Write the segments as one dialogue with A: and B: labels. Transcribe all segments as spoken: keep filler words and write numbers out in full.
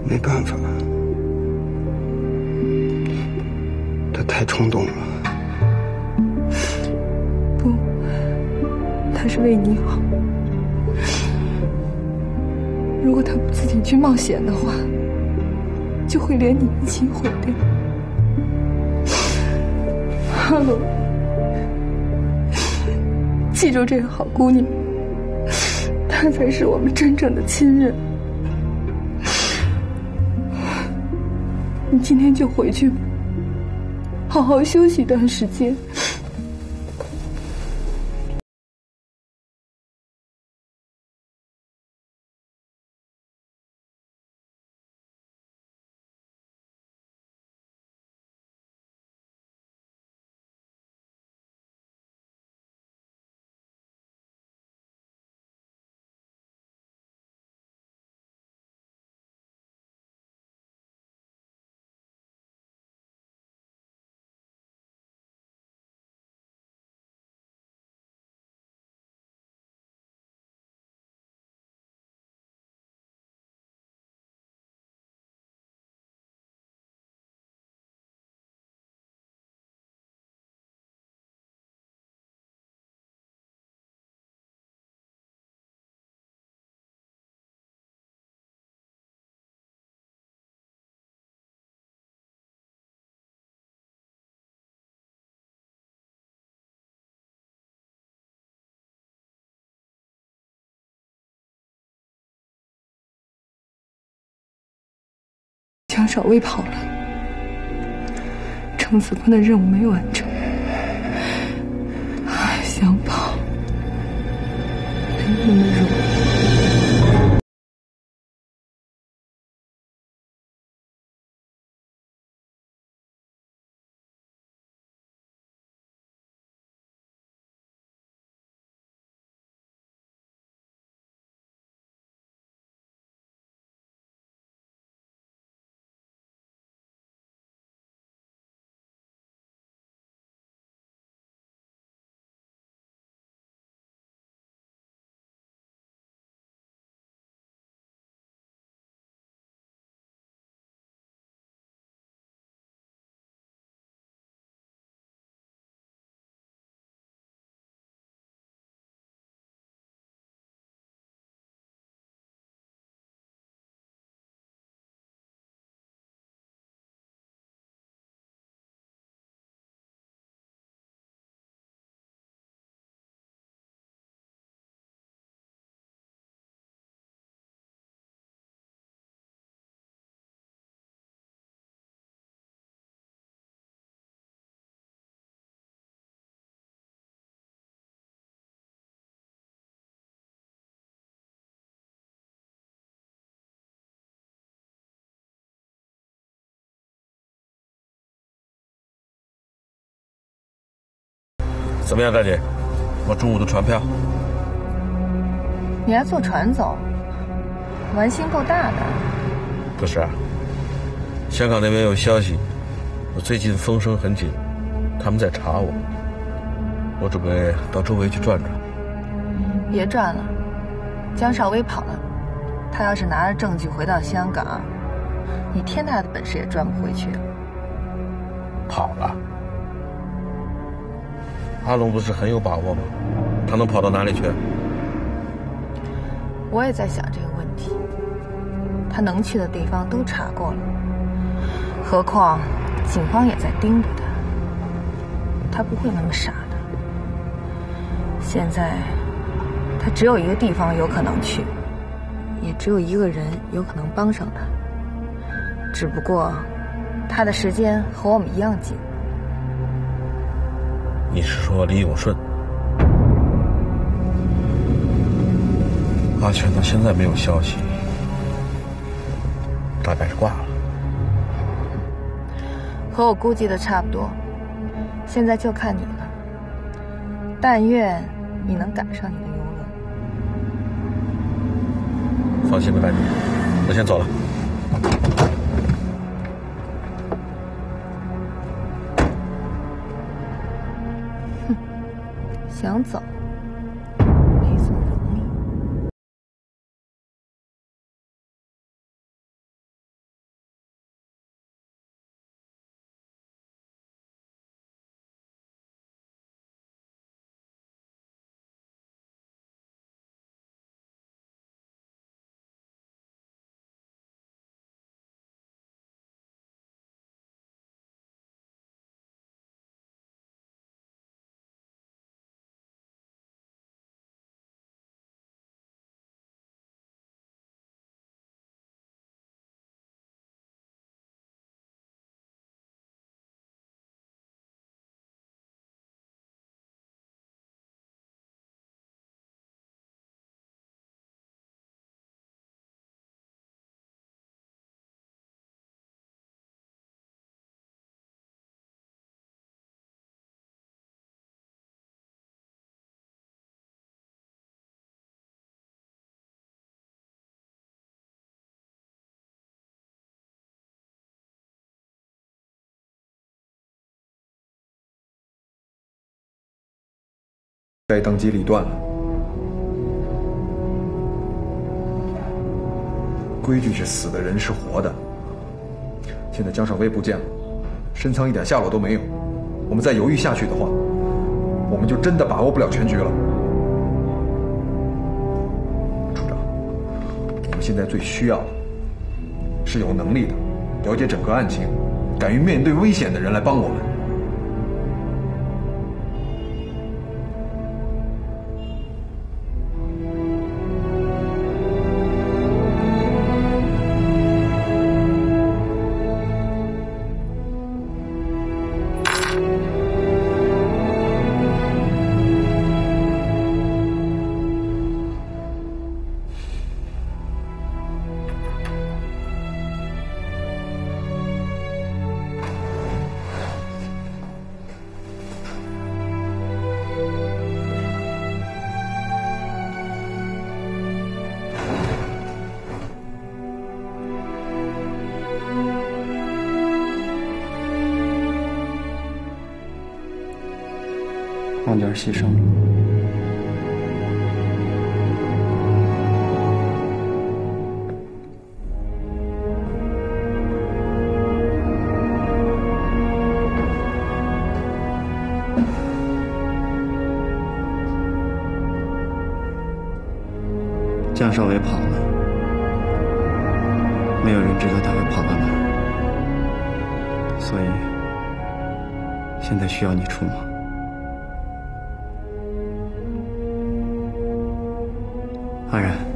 A: 没办法，他太冲动了。
B: 不，他是为你好。如果他不自己去冒险的话，就会连你一起毁掉。阿龙，记住这个好姑娘，她才是我们真正的亲人。你今天就回去吧，好好休息一段时间。江少威跑了，程子坤的任务没完成，想跑没那么容易。
C: 怎么样，大姐？我中午的船票。
D: 你还坐船走，玩心够大的。
C: 不是啊，香港那边有消息，我最近风声很紧，他们在查我，我准备到周围去转转。
D: 别转了，江少威跑了，他要是拿着证据回到香港，你天大的本事也赚不回去了。
C: 跑了？阿龙不是很有把握吗？他能跑到哪里去？
D: 我也在想这个问题。他能去的地方都查过了，何况警方也在盯着他，他不会那么傻的。现在他只有一个地方有可能去，也只有一个人有可能帮上他，只不过他的时间和我们一样紧。
C: 你是说李永顺？阿全到现在没有消息，大概是挂了。
D: 和我估计的差不多，现在就看你了。但愿你能赶上你的游轮。
C: 放心吧，大姐，我先走了。
D: 哼，想走？
E: 该当机立断了。规矩是死的，人是活的。现在江少威不见了，深仓一点下落都没有。我们再犹豫下去的话，我们就真的把握不了全局了。处长，我们现在最需要的是有能力的、了解整个案情、敢于面对危险的人来帮我们。
A: 望点牺牲了。江少伟跑了，没有人知道他会跑到哪儿，所以现在需要你出马。安然。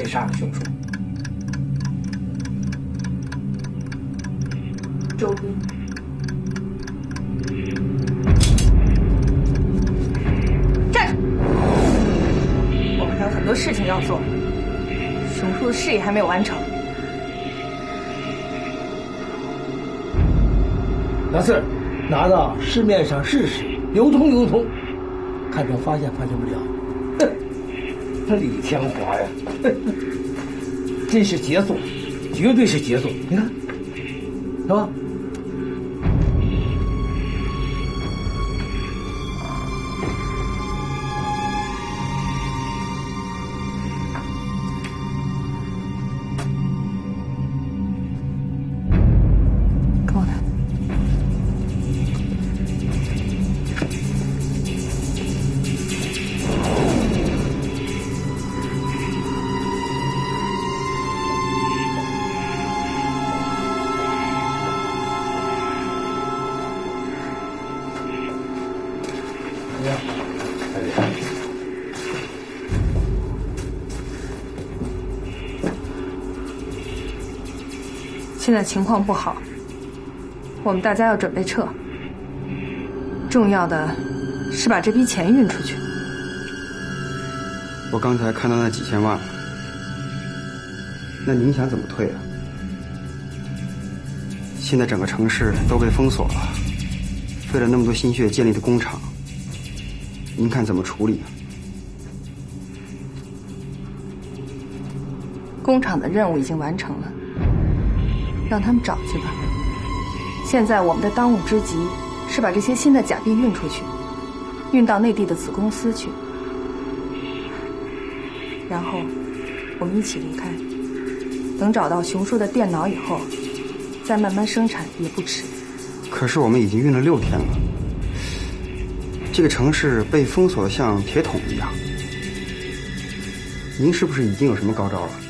F: 杀了凶手。
B: 周斌，
D: 站住！我们还有很多事情要做，熊叔的事业还没有完成。
F: 老四，拿到市面上试试，流通流通，看成发现发现不了。哼，他李天华呀，哼，真是杰作，绝对是杰作。你看，是吧？
D: 跟我来。现在情况不好，我们大家要准备撤。重要的是把这笔钱运出去。
A: 我刚才看到那几千万了，那您想怎么退啊？现在整个城市都被封锁了，费了那么多心血建立的工厂，您看怎么处理啊？
D: 工厂的任务已经完成了，让他们找去吧。现在我们的当务之急是把这些新的假币运出去，运到内地的子公司去，然后我们一起离开。等找到熊叔的电脑以后，再慢慢生产也不迟。
A: 可是我们已经运了六天了，这个城市被封锁得像铁桶一样，您是不是已经有什么高招了？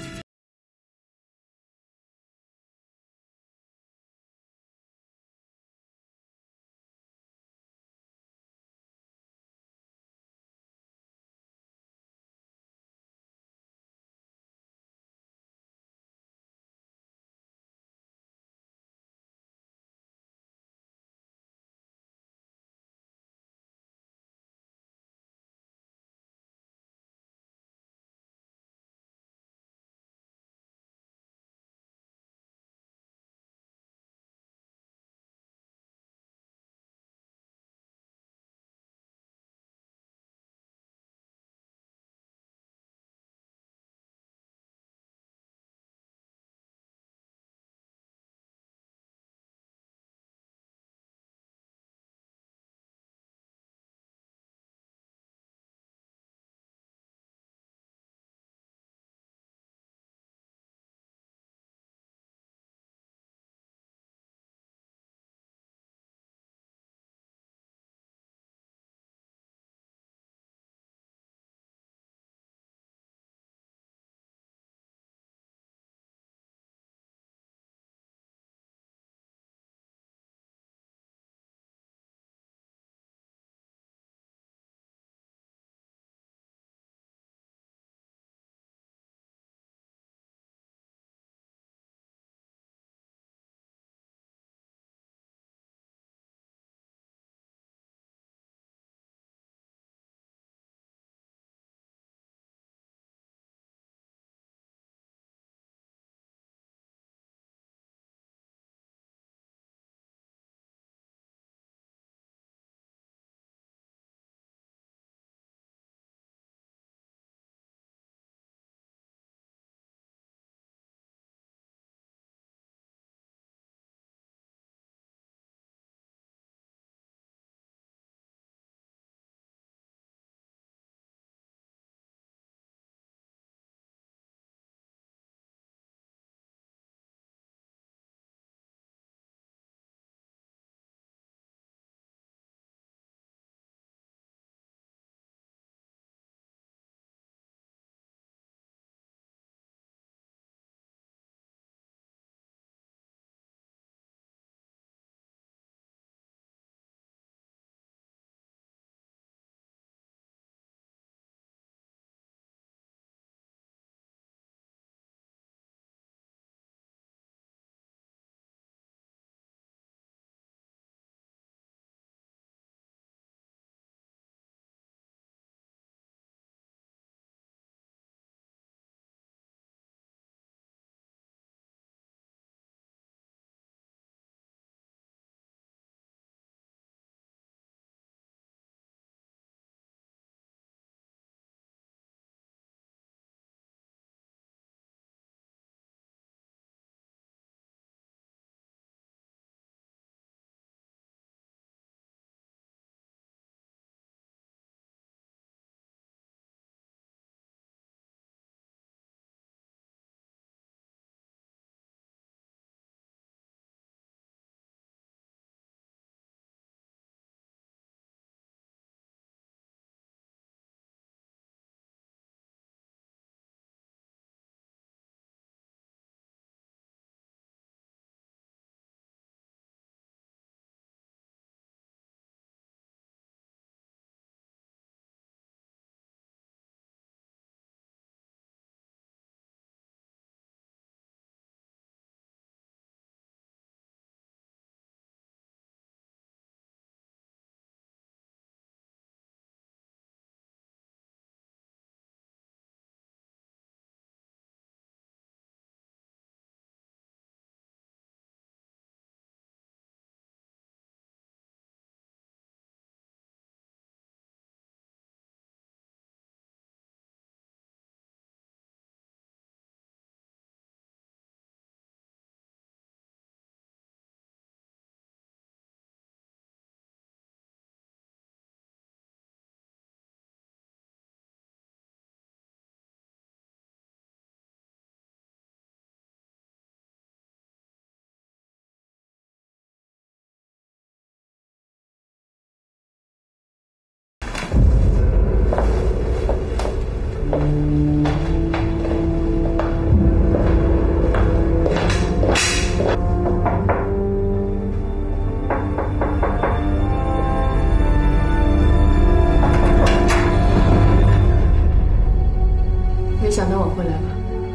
G: 想等我回来吧。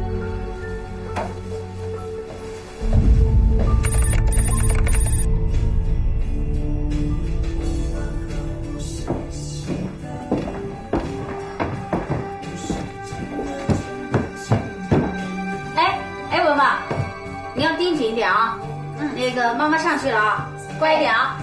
H: 哎哎，文文，你要盯紧一点啊！嗯，那个妈妈上去了啊，乖一点啊。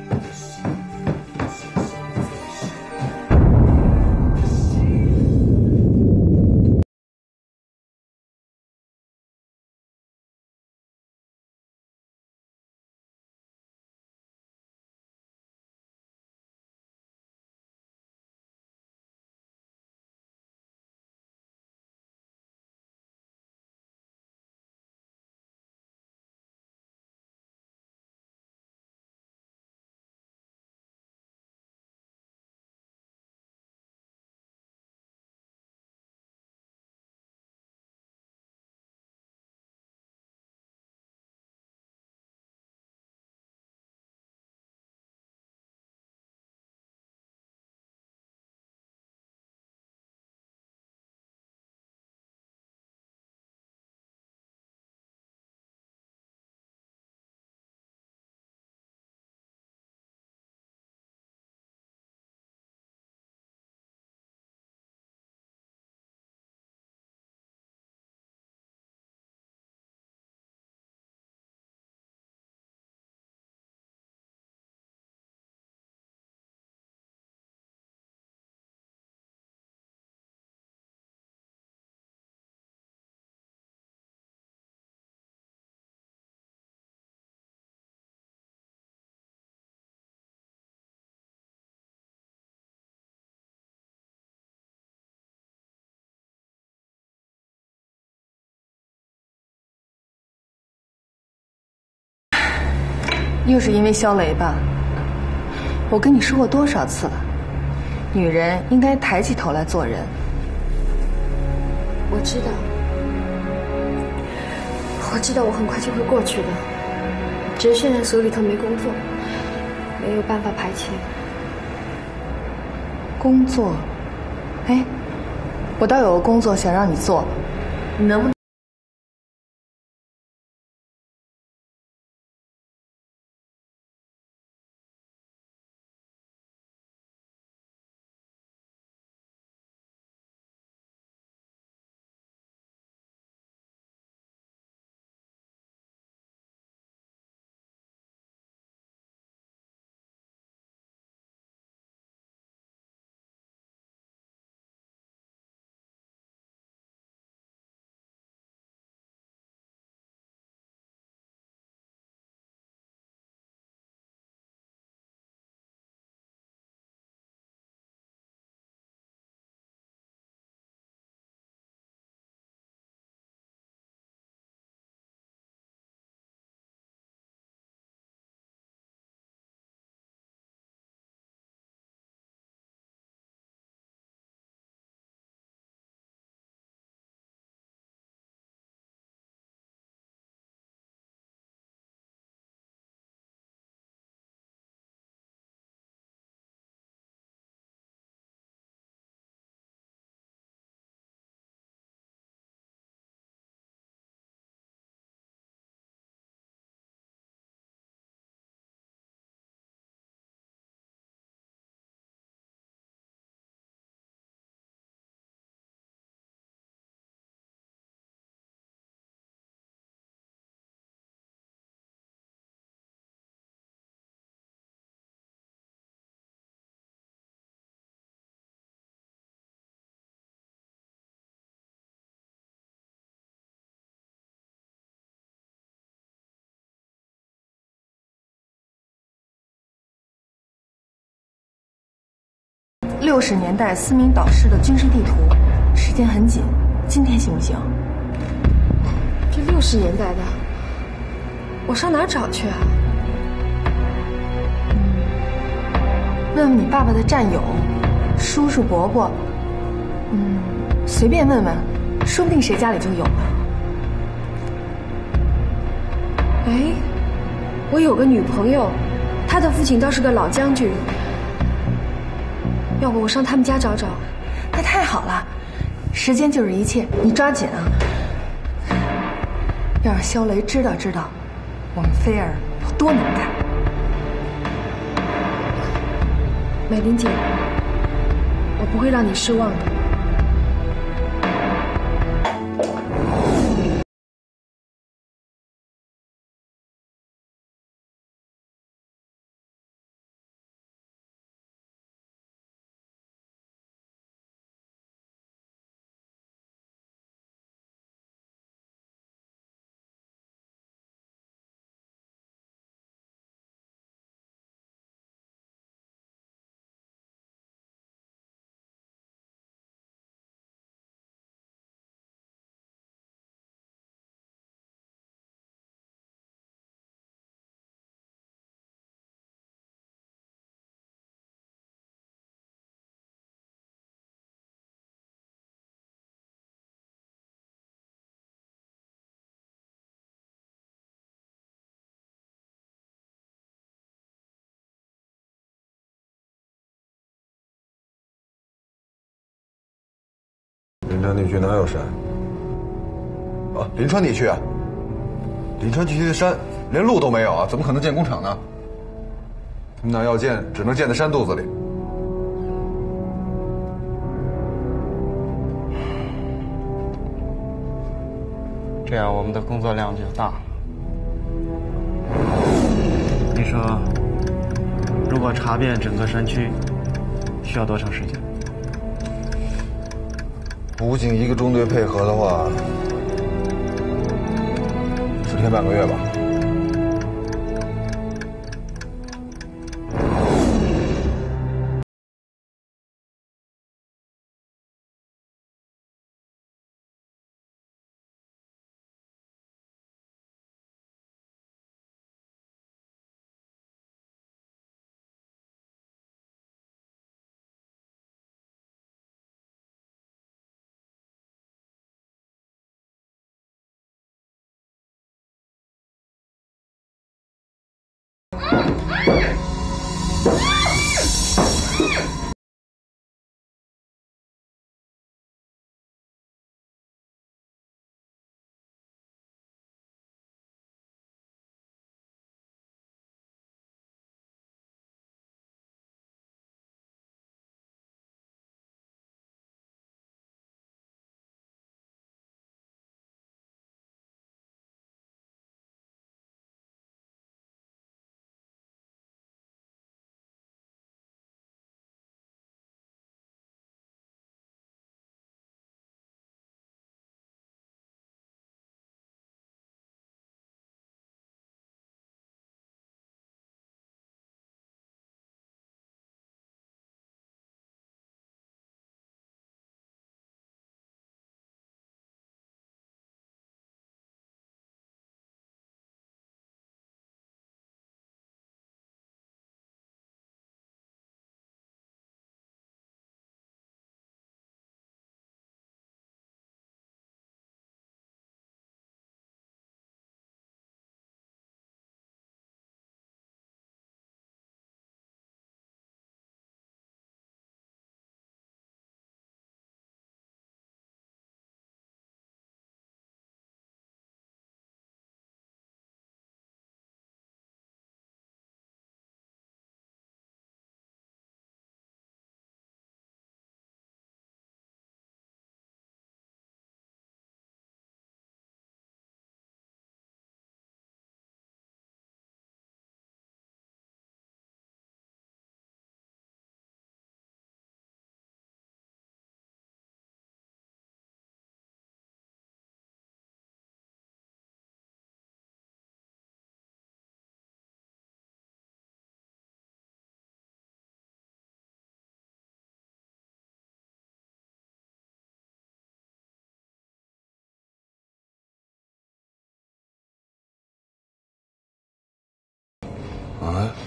D: 又是因为肖雷吧？我跟你说过多少次了，女人应该抬起头来做人。
G: 我知道，我知道我很快就会过去的，只是现在手里头没工作，没有办法排遣。
D: 工作？哎，我倒有个工作想让你做，你能不能？六十年代思明导师的军事地图，时间很紧，今天行不行？
G: 这六十年代的，我上哪儿找去啊？
D: 嗯，问问你爸爸的战友、叔叔伯伯，嗯，随便问问，说不定谁家里就有呢。
G: 哎，我有个女朋友，她的父亲倒是个老将军。要不我上他们家找找？
D: 那太好了， 时间就是一切，你抓紧啊！要让肖雷知道知道，我们菲儿有多能干。
G: 美玲姐，我不会让你失望的。
E: 临川地区哪有山？啊，临川地区啊，临川地区的山连路都没有啊，怎么可能建工厂呢？他们那要建，只能建在山肚子里。
I: 这样我们的工作量就大。你说，如果查遍整个山区，需要多长时间？
E: 武警一个中队配合的话，十天半个月吧。啊。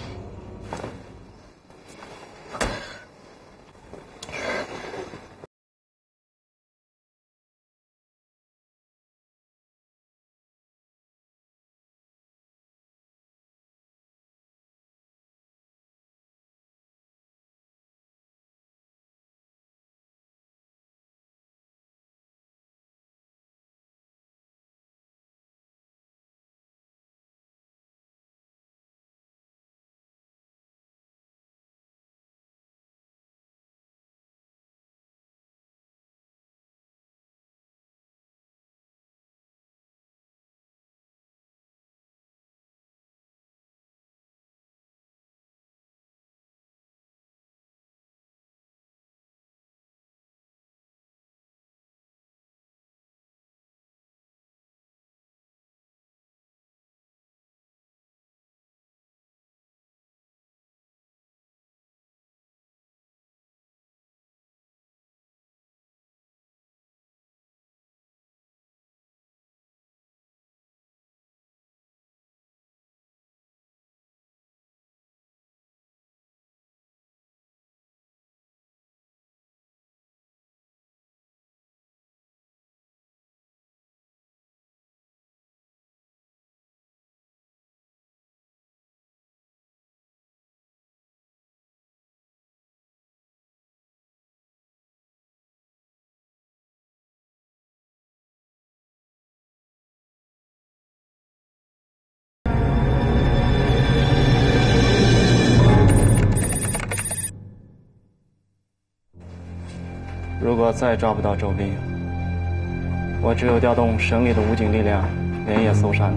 I: 果再抓不到周斌，我只有调动省里的武警力量，连夜搜山了。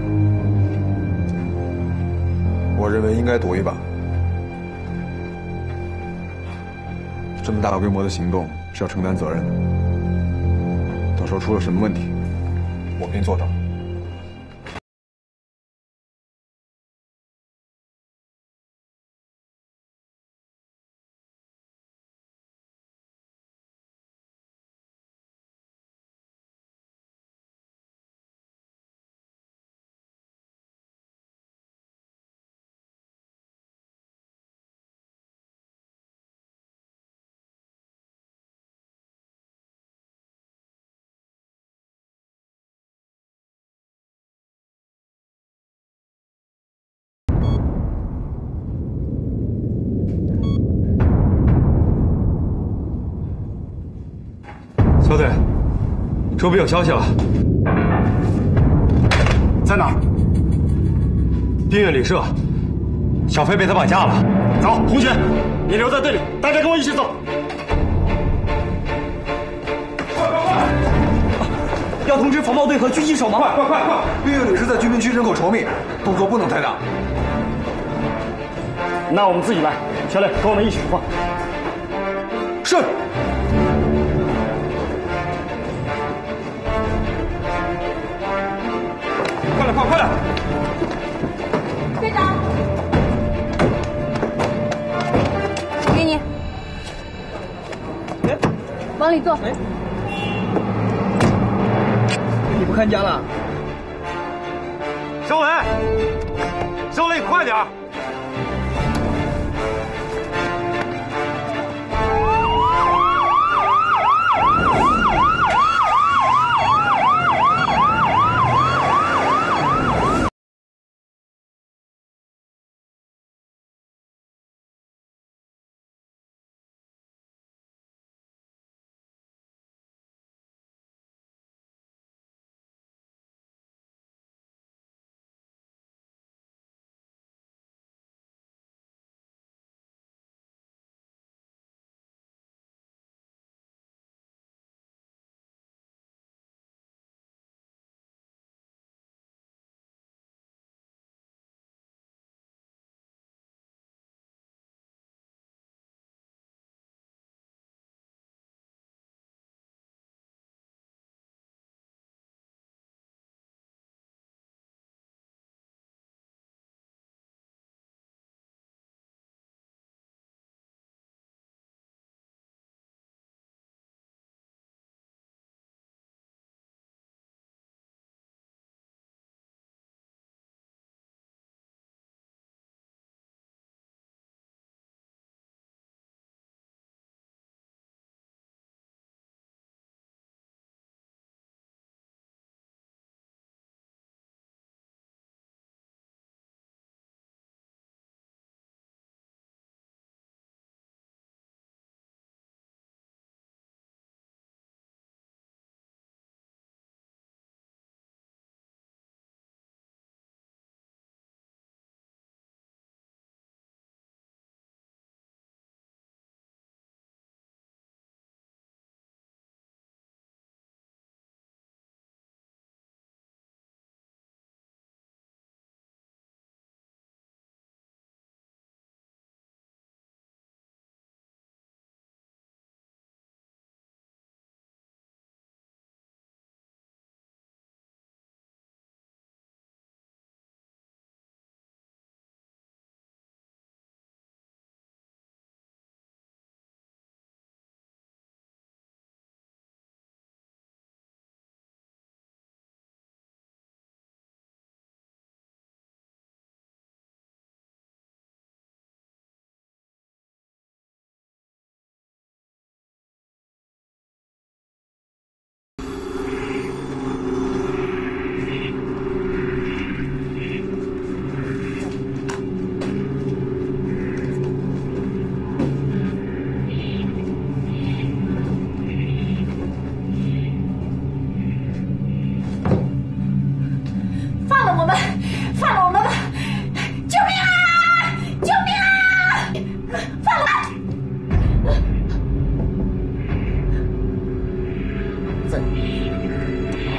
E: 我认为应该赌一把。这么大规模的行动是要承担责任的，到时候出了什么问题，我给你做证。
J: 小队，周斌有消息了，在哪儿？滨岳旅社，小飞被他绑架了。走，红军，你留在队里，大家跟我一起走。快快快！
A: 要通知防暴队和狙击手吗？
E: 快快快快！滨岳旅社在居民区人口稠密，动作不能太大。
I: 那我们自己来，小磊，跟我们一起出发。
E: 是。
J: 快点，快快点！
D: 队长，给你，
A: 哎，
D: 往里坐。
A: 哎，你不看家了？
J: 小磊，小磊，快点！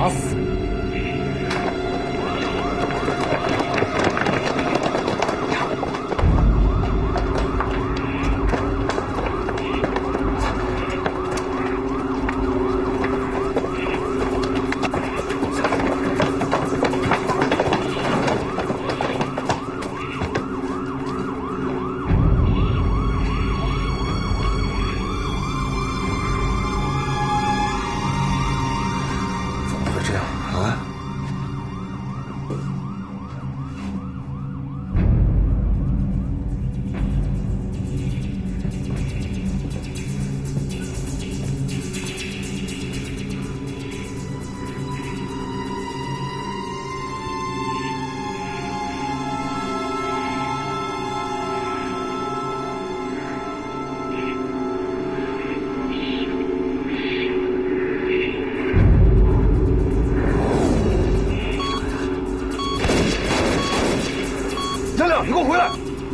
J: 打死。
E: 你给我回来！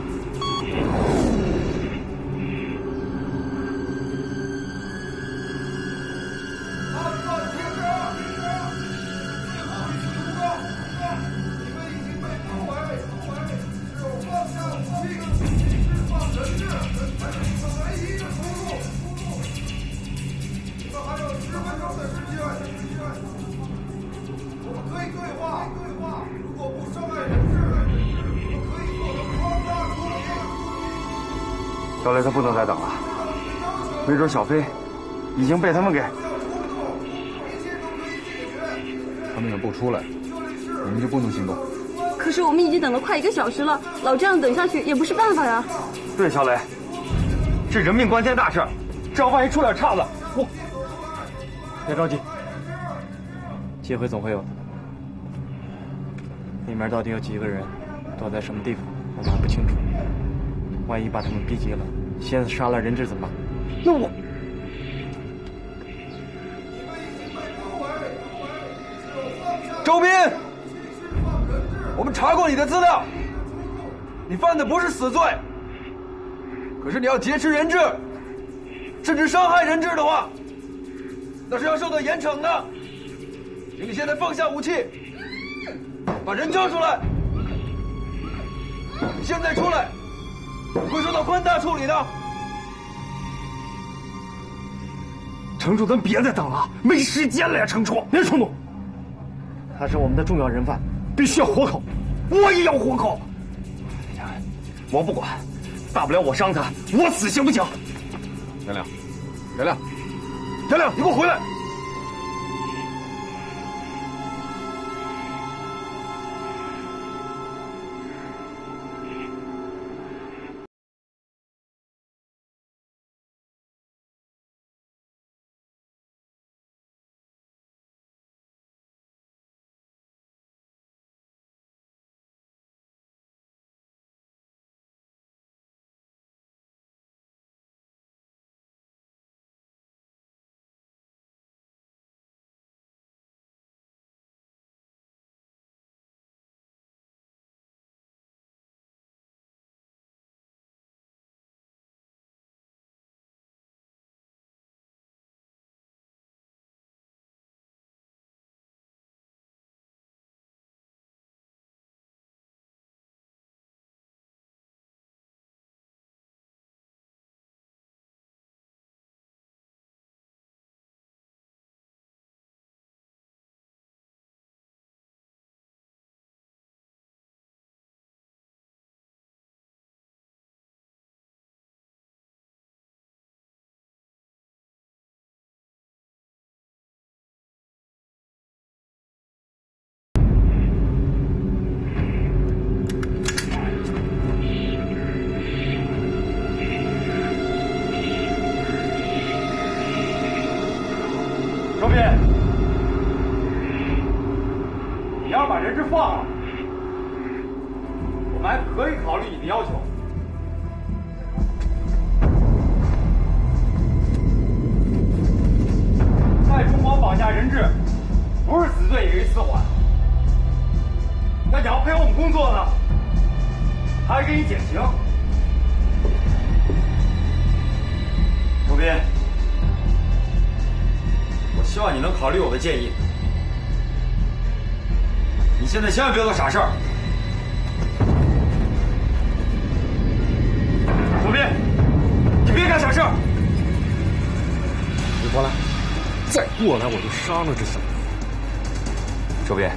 I: 小雷他不能再等了，没准小飞已经被他们给……
E: 他们也不出来，我们就不能行动。
K: 可是我们已经等了快一个小时了，老这样等下去也不是办法呀。
I: 对，小雷，这人命关天大事，这要万一出点岔子，我……别着急，机会总会有的。里面到底有几个人，躲在什么地方，我们还不清楚。万一把他们逼急了，先杀了人质怎么办？那我……
E: 周斌，我们查过你的资料，你犯的不是死罪。可是你要劫持人质，甚至伤害人质的话，那是要受到严惩的。请你现在放下武器，把人交出来。你现在出来，会受到宽大处理的。
I: 程处，咱别再等了，没时间了呀！程处，别冲动。他是我们的重要人犯，必须要活口。我也要活口。我不管，大不了我伤他，我死行不行？
E: 杨亮，杨亮，杨亮，你给我回来！
I: 周斌，你要把人质放了，我们还可以考虑你的要求。在中国绑架人质，不是死罪也可以死缓。那你要配合我们工作呢，还给你减刑。周斌，我希望你能考虑我的建议，
J: 现在千万别做傻事儿。左斌，你别干傻事儿！
I: 你过来，再过来我就杀了这小子。
L: 周斌，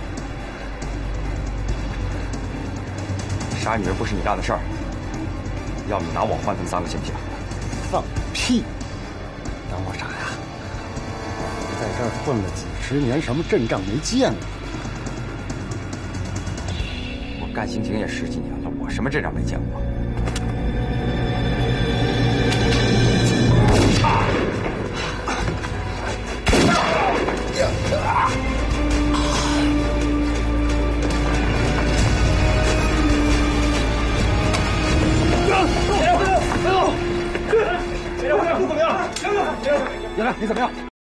L: 杀女人不是你干的事儿，要你拿我换他们三个行不行？
I: 放屁！当我傻呀？在这儿混了几十年，什么阵仗没见过？
L: 我干刑警也十几年了，我什么阵仗没见过？
I: 杨亮，你怎么样？